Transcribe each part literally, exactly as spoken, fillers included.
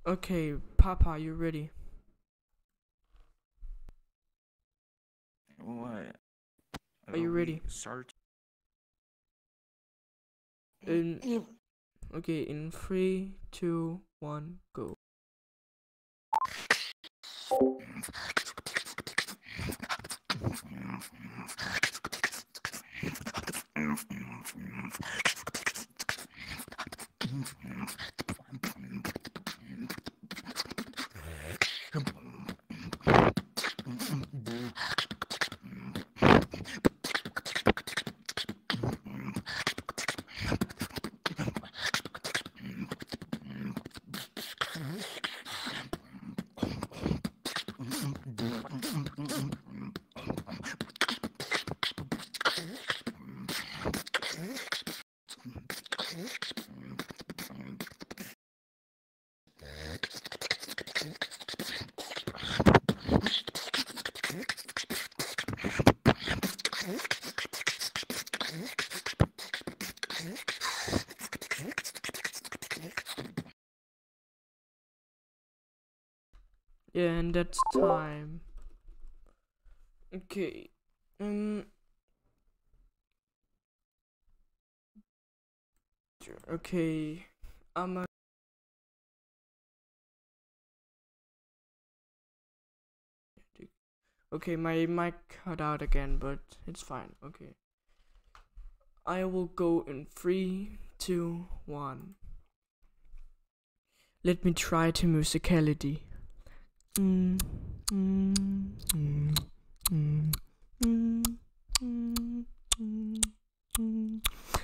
Okay, Papa, you ready? What? Are you ready? Start. In okay, in three, two, one, go. Yeah, and that's time. Okay. Um. Okay. I'm a Okay, my mic cut out again, but it's fine. Okay. I will go in three, two, one. Let me try to musicality. Mm, mm, mm, mm, mm, mm, mm, mm.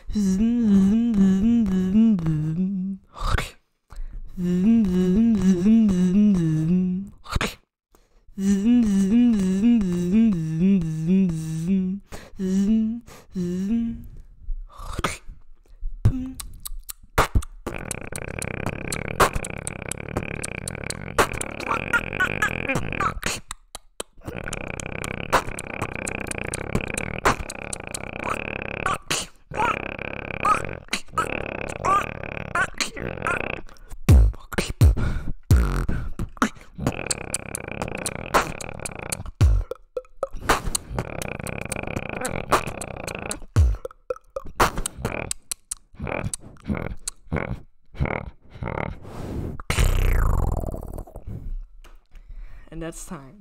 And that's time.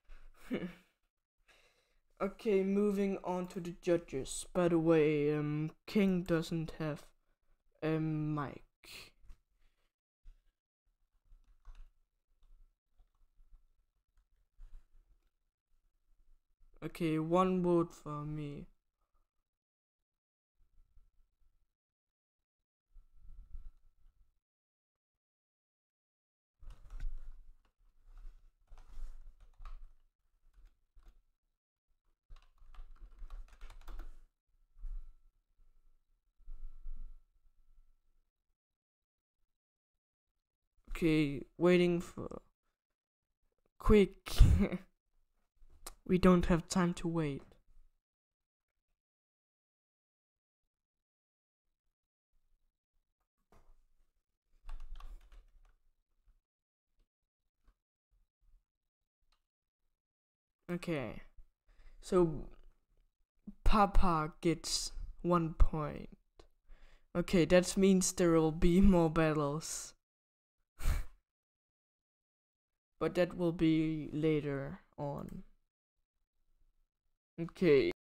Okay, moving on to the judges. By the way, um, King doesn't have a mic. Okay, one vote for me. Okay, waiting for quick. We don't have time to wait. Okay, so Papa gets one point. Okay, that means there will be more battles. But that will be later on. Okay.